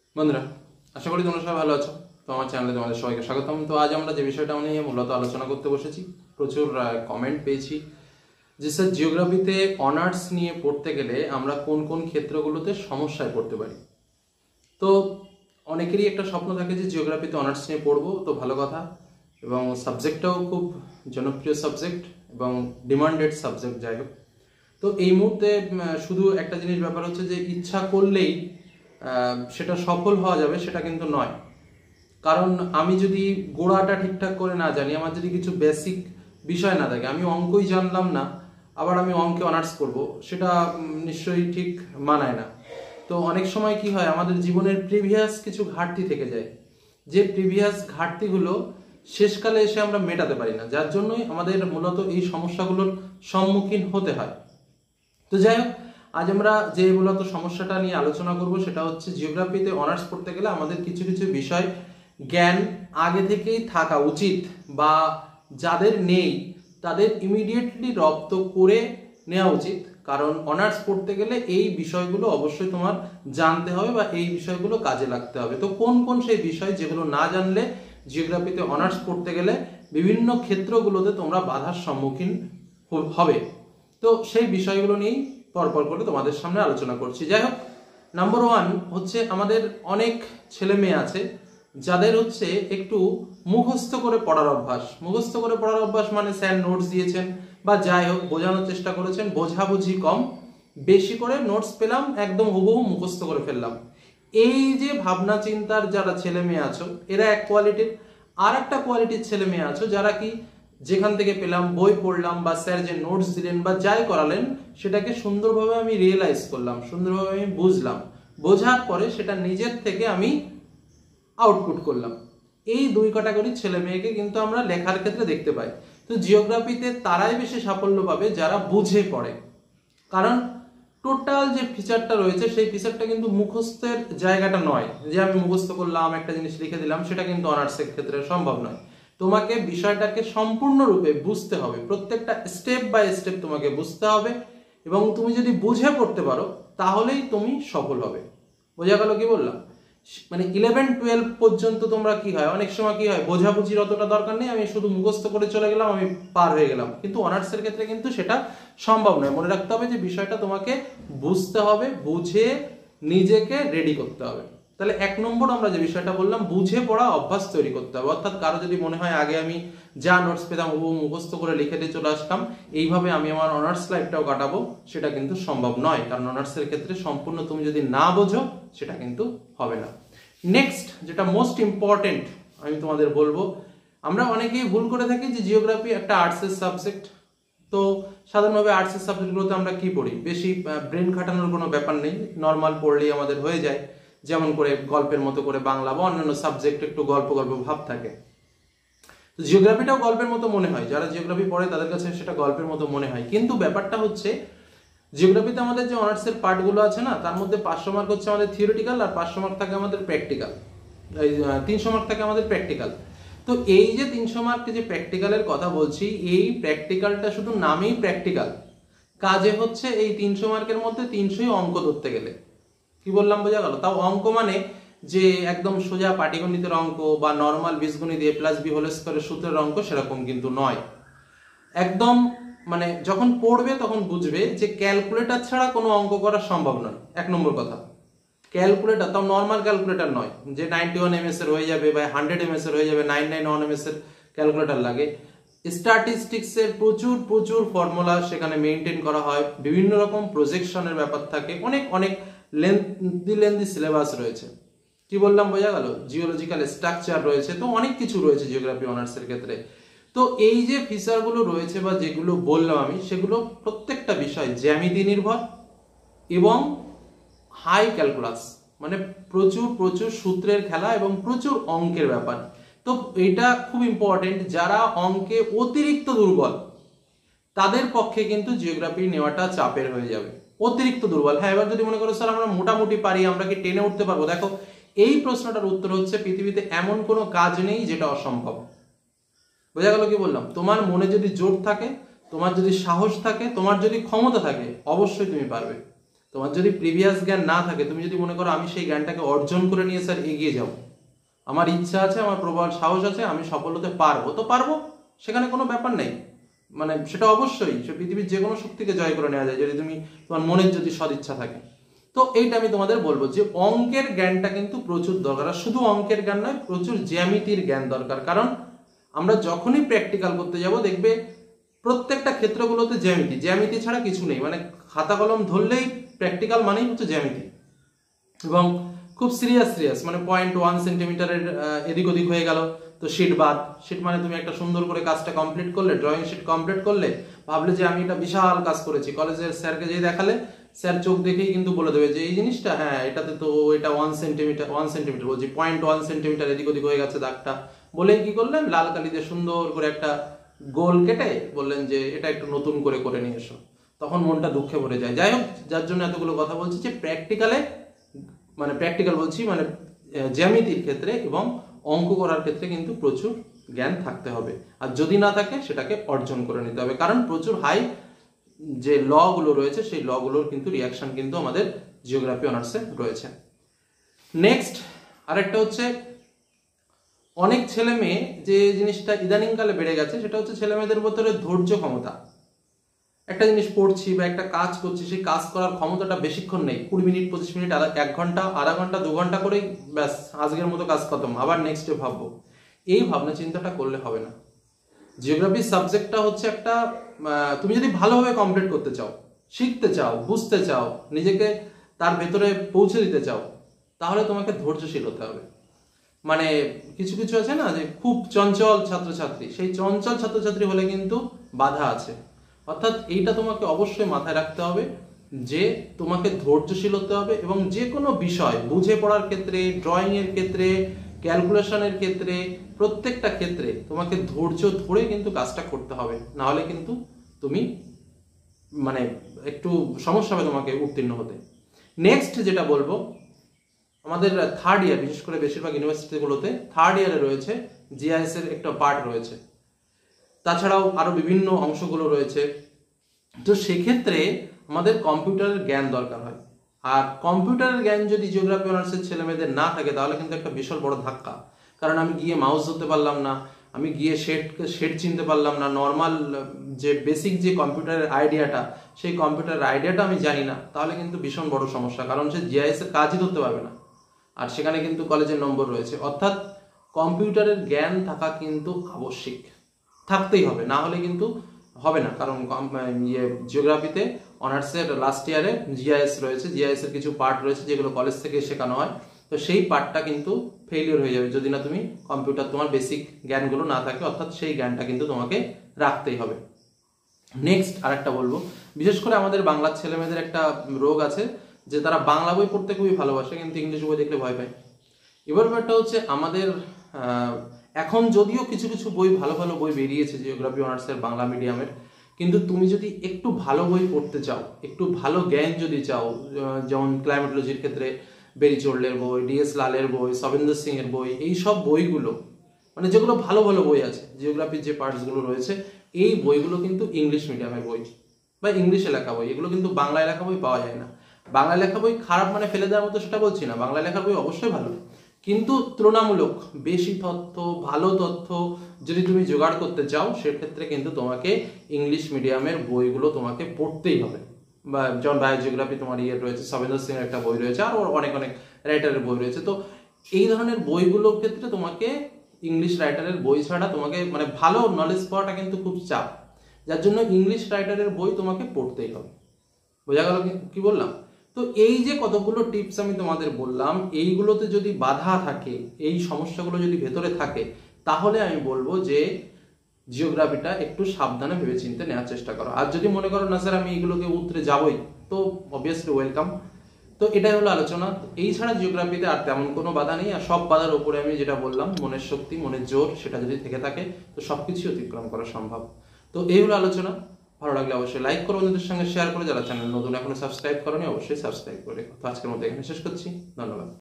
বন্ধুরা, আশা করি তোমরা সবাই ভালো আছো। তো আমার চ্যানেলে তোমাদের সবাইকে স্বাগতম। তো আজ আমরা যে বিষয়টা নিয়ে মূলত আলোচনা করতে বসেছি, প্রচুর কমেন্ট পেয়েছি যে স্যার জিওগ্রাফিতে অনার্স নিয়ে পড়তে গেলে আমরা কোন কোন ক্ষেত্রগুলোতে সমস্যায় পড়তে পারি। তো অনেকেরই একটা স্বপ্ন থাকে যে জিওগ্রাফিতে অনার্স নিয়ে পড়বো, তো ভালো কথা, এবং সাবজেক্টটাও খুব জনপ্রিয় সাবজেক্ট এবং ডিমান্ডেড সাবজেক্ট। যাই হোক, তো এই মুহূর্তে শুধু একটা জিনিস ব্যাপার হচ্ছে যে ইচ্ছা করলেই সেটা সফল হওয়া যাবে সেটা কিন্তু নয়। কারণ আমি যদি গোড়াটা ঠিকঠাক করে না জানি, আমার যদি কিছু বেসিক বিষয় না থাকে, আমি অঙ্কই জানলাম না আবার আমি অঙ্কে অনার্স করব, সেটা নিশ্চয়ই ঠিক মানায় না। তো অনেক সময় কি হয়, আমাদের জীবনের প্রিভিয়াস কিছু ঘাটতি থেকে যায়, যে প্রিভিয়াস ঘাটতিগুলো শেষকালে এসে আমরা মেটাতে পারি না, যার জন্যই আমাদের মূলত এই সমস্যাগুলোর সম্মুখীন হতে হয়। তো যাই হোক, আজ আমরা যে মূলত সমস্যাটা নিয়ে আলোচনা করব সেটা হচ্ছে জিওগ্রাফিতে অনার্স পড়তে গেলে আমাদের কিছু কিছু বিষয় জ্ঞান আগে থেকেই থাকা উচিত, বা যাদের নেই তাদের ইমিডিয়েটলি রপ্ত করে নেওয়া উচিত। কারণ অনার্স পড়তে গেলে এই বিষয়গুলো অবশ্যই তোমার জানতে হবে বা এই বিষয়গুলো কাজে লাগতে হবে। তো কোন কোন সেই বিষয় যেগুলো না জানলে জিওগ্রাফিতে অনার্স পড়তে গেলে বিভিন্ন ক্ষেত্রগুলোতে তোমরা বাধার সম্মুখীন হবে, তো সেই বিষয়গুলো নিয়েই পরপর করে তোমাদের সামনে আলোচনা করছি। যাই হোক, নাম্বার ওয়ান হচ্ছে আমাদের অনেক ছেলে মেয়ে আছে যাদের হচ্ছে একটু মুখস্থ করে পড়ার অভ্যাস। মুখস্থ করে পড়ার অভ্যাস মানে স্যার নোটস দিয়েছেন বা যাই হোক বোঝানোর চেষ্টা করেছেন, বোঝাবুঝি কম, বেশি করে নোটস পেলাম, একদম হুবহু মুখস্থ করে ফেললাম। এই যে ভাবনা চিন্তার যারা ছেলে মেয়ে আছো এরা এক কোয়ালিটির। আর একটা কোয়ালিটির ছেলে মেয়ে আছো যারা কি যেখান থেকে পেলাম, বই পড়লাম বা স্যার যে নোটস দিলেন বা যাই করালেন সেটাকে সুন্দরভাবে আমি রিয়েলাইজ করলাম, সুন্দরভাবে আমি বুঝলাম, বোঝার পরে সেটা নিজের থেকে আমি আউটপুট করলাম। এই দুই ক্যাটাগরির ছেলে মেয়েকে কিন্তু আমরা লেখার ক্ষেত্রে দেখতে পাই। তো জিওগ্রাফিতে তারাই বেশি সাফল্য পাবে যারা বুঝে পড়ে, কারণ টোটাল যে ফিচারটা রয়েছে সেই ফিচারটা কিন্তু মুখস্থের জায়গাটা নয়, যে আমি মুখস্থ করলাম একটা জিনিস লিখে দিলাম, সেটা কিন্তু অনার্সের ক্ষেত্রে সম্ভব নয়। তোমাকে বিষয়টাকে সম্পূর্ণরূপে বুঝতে হবে, প্রত্যেকটা স্টেপ বাই স্টেপ তোমাকে বুঝতে হবে, এবং তুমি যদি বুঝে পড়তে পারো তাহলেই তুমি সফল হবে। বোঝা গেল কি বললাম? মানে 11-12 পর্যন্ত তোমরা কি হয়, অনেক সময় কি হয়, বোঝাবুঝির অতটা দরকার নেই, আমি শুধু মুখস্থ করে চলে গেলাম, আমি পার হয়ে গেলাম। কিন্তু অনার্সের ক্ষেত্রে কিন্তু সেটা সম্ভব নয়। মনে রাখতে হবে যে বিষয়টা তোমাকে বুঝতে হবে, বুঝে নিজেকে রেডি করতে হবে। তাহলে এক নম্বর আমরা যে বিষয়টা বললাম, বুঝে পড়া অভ্যাস তৈরি করতে হবে। অর্থাৎ কারো যদি মনে হয় আগে আমি যা নোটস পেতাম ও মুখস্থ করে লিখে দিয়ে চলে আসতাম, এইভাবে আমি আমার অনার্স লাইফটাও কাটাবো, সেটা কিন্তু সম্ভব নয়। কারণ অনার্সের ক্ষেত্রে সম্পূর্ণ তুমি যদি না বোঝো সেটা কিন্তু হবে না। নেক্সট যেটা মোস্ট ইম্পর্টেন্ট আমি তোমাদের বলবো, আমরা অনেকেই ভুল করে থাকি যে জিওগ্রাফি একটা আর্টসের সাবজেক্ট। তো সাধারণভাবে আর্টসের সাবজেক্টগুলোতে আমরা কি পড়ি, বেশি ব্রেন খাটানোর কোনো ব্যাপার নেই, নর্মাল পড়লেই আমাদের হয়ে যায়। যেমন করে গল্পের মতো করে বাংলা বা অন্যান্য সাবজেক্ট একটু গল্প গল্প ভাব থাকে, তো জিওগ্রাফিটাও গল্পের মতো মনে হয়, যারা জিওগ্রাফি পড়ে তাদের কাছে সেটা গল্পের মতো মনে হয়। কিন্তু ব্যাপারটা হচ্ছে জিওগ্রাফিতে আমাদের যে অনার্সের পার্টগুলো আছে না, তার মধ্যে 500 মার্ক হচ্ছে আমাদের থিওরিটিক্যাল আর 500 মার্ক থাকে আমাদের প্র্যাকটিক্যাল, 300 মার্ক থাকে আমাদের প্র্যাকটিক্যাল। তো এই যে 300 মার্ক যে প্র্যাকটিক্যালের কথা বলছি, এই প্র্যাকটিক্যালটা শুধু নামেই প্র্যাকটিক্যাল, কাজে হচ্ছে এই 300 মার্কের মধ্যে 300ই অঙ্ক ধরতে গেলে। কি বললাম বোঝা গেল? তাও অঙ্ক মানে যে একদম সোজা পাটিগণিতের অঙ্ক বা নর্মাল বীজগণিত a+b² সূত্রের অঙ্ক, সেরকম কিন্তু নয়। একদম মানে যখন পড়বে তখন বুঝবে যে ক্যালকুলেটর ছাড়া কোনো অঙ্ক করা সম্ভব নয়। এক নম্বর কথা, ক্যালকুলেটর, তাও নর্মাল ক্যালকুলেটর নয় যে 91 ms এর হয়ে যাবে বা 100 ms এর হয়ে যাবে, 991 ms এর ক্যালকুলেটর লাগে। স্ট্যাটিস্টিক্স এর প্রচুর প্রচুর ফর্মুলা সেখানে মেনটেন করা হয়, বিভিন্ন রকম প্রজেকশনের ব্যাপার থাকে, অনেক অনেক লেন্দি সিলেবাস রয়েছে। কি বললাম বোঝা গেল? জিওলজিক্যাল স্ট্রাকচার রয়েছে, তো অনেক কিছু রয়েছে জিওগ্রাফি অনার্সের ক্ষেত্রে। তো এই যে ফিচারগুলো রয়েছে বা যেগুলো বললাম আমি, সেগুলো প্রত্যেকটা বিষয় জ্যামিতি নির্ভর এবং হাই ক্যালকুলাস, মানে প্রচুর প্রচুর সূত্রের খেলা এবং প্রচুর অঙ্কের ব্যাপার। তো এটা খুব ইম্পর্টেন্ট, যারা অঙ্কে অতিরিক্ত দুর্বল তাদের পক্ষে কিন্তু জিওগ্রাফি নেওয়াটা চাপের হয়ে যাবে। অতিরিক্ত দুর্বল, হ্যাঁ, এবার যদি মনে করো স্যার আমরা মোটামুটি পারি, আমরা কি টেনে উঠতে পারবো, দেখো এই প্রশ্নটার উত্তর হচ্ছে পৃথিবীতে এমন কোনো কাজ নেই যেটা অসম্ভব। বোঝা গেল কি বললাম? তোমার মনে যদি জোর থাকে, তোমার যদি সাহস থাকে, তোমার যদি ক্ষমতা থাকে, অবশ্যই তুমি পারবে। তোমার যদি প্রিভিয়াস জ্ঞান না থাকে, তুমি যদি মনে করো আমি সেই জ্ঞানটাকে অর্জন করে নিয়ে স্যার এগিয়ে যাব, আমার ইচ্ছা আছে, আমার প্রবল সাহস আছে, আমি সফল হতে পারবো, তো পারবো, সেখানে কোনো ব্যাপার নেই। মানে সেটা অবশ্যই সে পৃথিবীর যে কোনো শক্তিকে জয় করে নেওয়া যায় যদি তুমি তোমার মনের যদি সদিচ্ছা থাকে। তো এইটা আমি তোমাদের বলবো যে অঙ্কের জ্ঞানটা কিন্তু প্রচুর দরকার, আর শুধু অঙ্কের জ্ঞান নয়, প্রচুর জ্যামিতির জ্ঞান দরকার। কারণ আমরা যখনই প্র্যাকটিক্যাল করতে যাব দেখবে প্রত্যেকটা ক্ষেত্রগুলোতে জ্যামিতি, জ্যামিতি ছাড়া কিছু নেই। মানে খাতা কলম ধরলেই প্র্যাকটিক্যাল মানেই হচ্ছে জ্যামিতি, এবং খুব সিরিয়াস মানে 0.1 সেন্টিমিটারের এদিক ওদিক হয়ে গেল তো শিট বাদ। শিট মানে তুমি একটা সুন্দর করে কাজটা কমপ্লিট করলে, ড্রয়িং শিট কমপ্লিট করলে, ভাবলে যে আমি এটা বিশাল কাজ করেছি, কলেজের স্যারকে যেই দেখালে স্যার চোখ দেখেই কিন্তু বলে দেবে যে এই জিনিসটা, হ্যাঁ এটাতে তো এটা 1 সেন্টিমিটার বলছি 0.1 সেন্টিমিটার এদিক ওদিক হয়ে গেছে দাগটা, বলেই কি করলেন লাল কালি দিয়ে সুন্দর করে একটা গোল কেটে বললেন যে এটা একটু নতুন করে করে নিয়ে এসো। তখন মনটা দুঃখে ভরে যায়। যাই হোক, যার জন্য এতগুলো কথা বলছি যে প্র্যাকটিক্যাল বলছি মানে জ্যামিতির ক্ষেত্রে এবং অঙ্ক করার ক্ষেত্রে কিন্তু প্রচুর জ্ঞান থাকতে হবে, আর যদি না থাকে সেটাকে অর্জন করে নিতে হবে। কারণ প্রচুর হাই যে ল গুলো রয়েছে সেই ল গুলোর কিন্তু রিয়াকশন কিন্তু আমাদের জিওগ্রাফি অনার্সে রয়েছে। নেক্সট আরেকটা হচ্ছে অনেক ছেলে মেয়ে যে জিনিসটা ইদানিং কালে বেড়ে গেছে সেটা হচ্ছে ছেলে মেয়েদের ভিতরে ধৈর্য ক্ষমতা। একটা জিনিস পড়ছি বা একটা কাজ করছি, সেই কাজ করার ক্ষমতাটা বেশিক্ষণ নেই, 20 মিনিট 25 মিনিট 1 ঘন্টা আধা ঘন্টা 2 ঘন্টা করেই ব্যাস আজকের মতো কাজ খতম, আবার নেক্সট ডে ভাববো। এই ভাবনা চিন্তাটা করলে হবে না। জিওগ্রাফি সাবজেক্টটা হচ্ছে একটা তুমি যদি ভালোভাবে কমপ্লিট করতে চাও, শিখতে চাও, বুঝতে চাও, নিজেকে তার ভেতরে পৌঁছে দিতে চাও, তাহলে তোমাকে ধৈর্যশীল হতে হবে। মানে কিছু কিছু আছে না যে খুব চঞ্চল ছাত্রছাত্রী, সেই চঞ্চল ছাত্রছাত্রী হলে কিন্তু বাধা আছে। অর্থাৎ এইটা তোমাকে অবশ্যই মাথায় রাখতে হবে যে তোমাকে ধৈর্যশীল হতে হবে, এবং যে কোনো বিষয় বুঝে পড়ার ক্ষেত্রে, ড্রয়িং এর ক্ষেত্রে, ক্যালকুলেশনের ক্ষেত্রে, প্রত্যেকটা ক্ষেত্রে তোমাকে ধৈর্য ধরে কিন্তু কাজটা করতে হবে, না হলে কিন্তু তুমি মানে একটু সমস্যা হবে তোমাকে উত্তীর্ণ হতে। নেক্সট যেটা বলবো, আমাদের থার্ড ইয়ার, বিশেষ করে বেশিরভাগ ইউনিভার্সিটিগুলোতে থার্ড ইয়ারে রয়েছে জিআইএস এর একটা পার্ট রয়েছে, তাছাড়াও আরো বিভিন্ন অংশগুলো রয়েছে। তো সেক্ষেত্রে আমাদের কম্পিউটারের জ্ঞান দরকার হয়, আর কম্পিউটারের জ্ঞান যদি জিওগ্রাফি অনার্সের ছেলে মেয়েদের না থাকে তাহলে কিন্তু একটা বিশাল বড় ধাক্কা। কারণ আমি গিয়ে মাউস ধরতে পারলাম না, আমি গিয়ে শেড চিনতে পারলাম না, নর্মাল যে বেসিক যে কম্পিউটারের আইডিয়াটা, সেই কম্পিউটারের আইডিয়াটা আমি জানি না, তাহলে কিন্তু ভীষণ বড় সমস্যা। কারণ সে জিআইএস এর কাজই ধরতে পারবে না, আর সেখানে কিন্তু কলেজের নম্বর রয়েছে। অর্থাৎ কম্পিউটারের জ্ঞান থাকা কিন্তু আবশ্যিক, থাকতেই হবে, না হলে কিন্তু হবে না। কারণ জিওগ্রাফিতে অনার্সের লাস্ট ইয়ারে জিআইএস রয়েছে, জিআইএস এর কিছু পার্ট রয়েছে যেগুলো কলেজ থেকে শেখানো হয়, তো সেই পার্টটা কিন্তু ফেলিওর হয়ে যাবে যদি না তুমি কম্পিউটার, তোমার বেসিক জ্ঞানগুলো না থাকে। অর্থাৎ সেই জ্ঞানটা কিন্তু তোমাকে রাখতেই হবে। নেক্সট আরেকটা বলবো, বিশেষ করে আমাদের বাংলার ছেলে মেয়েদের একটা রোগ আছে যে তারা বাংলা বই পড়তে খুবই ভালোবাসে কিন্তু ইংলিশ বই দেখলে ভয় পায়। এবার ব্যাপারটা হচ্ছে আমাদের এখন যদিও কিছু কিছু বই ভালো ভালো বই বেরিয়েছে জিওগ্রাফি অনার্সের বাংলা মিডিয়ামের, কিন্তু তুমি যদি একটু ভালো বই পড়তে চাও, একটু ভালো জ্ঞান যদি চাও, যেমন ক্লাইমেটোলজির ক্ষেত্রে বেরিচোল্ডের বই, ডিএস লালের বই, সবেন্দর সিং এর বই, এই সব বইগুলো মানে যেগুলো ভালো ভালো বই আছে, জিওগ্রাফির যে পার্টসগুলো রয়েছে, এই বইগুলো কিন্তু ইংলিশ মিডিয়ামের বই বা ইংলিশে লেখা বই, এগুলো কিন্তু বাংলায় লেখা বই পাওয়া যায় না। বাংলা লেখা বই খারাপ মানে ফেলে দেওয়ার মতো সেটা বলছি না, বাংলা লেখার বই অবশ্যই ভালো, কিন্তু তুলনামূলক বেশি তথ্য, ভালো তথ্য যদি তুমি জোগাড় করতে চাও সেক্ষেত্রে কিন্তু তোমাকে ইংলিশ মিডিয়ামের বইগুলো তোমাকে পড়তেই হবে। বা যেমন বায়োজিওগ্রাফি তোমার ইয়ে রয়েছে, সবেন্দর সিং এর একটা বই রয়েছে, আর অনেক অনেক রাইটারের বই রয়েছে। তো এই ধরনের বইগুলোর ক্ষেত্রে তোমাকে ইংলিশ রাইটারের বই ছাড়া তোমাকে মানে ভালো নলেজ পাওয়াটা কিন্তু খুব চাপ, যার জন্য ইংলিশ রাইটারের বই তোমাকে পড়তেই হবে। বোঝা গেল কি বললাম? তো এই যে কতগুলো টিপস আমি তোমাদের বললাম, এইগুলোতে যদি বাধা থাকে, এই সমস্যাগুলো যদি ভেতরে থাকে, তাহলে আমি বলবো যে জিওগ্রাফিটা একটু সাবধানে ভেবেচিন্তে নেওয়ার চেষ্টা করো। আর যদি মনে করো না স্যার আমি এগুলোকে উতরে যাবই, তো অবভিয়াসলি ওয়েলকাম। তো এটাই হলো আলোচনা। এই ছাড়া জিওগ্রাফিতে আর তেমন কোনো বাধা নেই, আর সব বাধার উপরে আমি যেটা বললাম মনের শক্তি, মনের জোর, সেটা যদি থেকে থাকে তো সবকিছু অতিক্রম করা সম্ভব। তো এই হলো আলোচনা। ভালো লাগলে অবশ্যই লাইক করো, বন্ধুদের সঙ্গে শেয়ার করে, যারা চ্যানেল নতুন এখনো সাবস্ক্রাইব করোনি অবশ্যই সাবস্ক্রাইব করে রেখো। তো আজকের মতো এখানে শেষ করছি, ধন্যবাদ।